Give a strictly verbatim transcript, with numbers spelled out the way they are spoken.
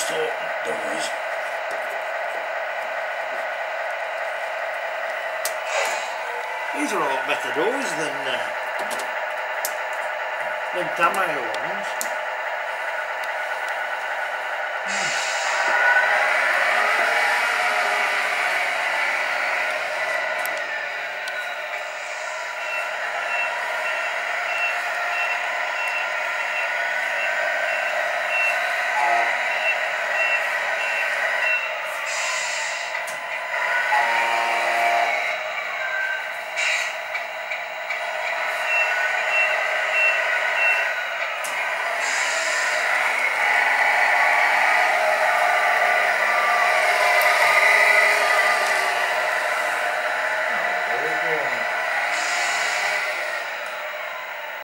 just open doors. These are a lot better doors than uh, than Tamayo ones.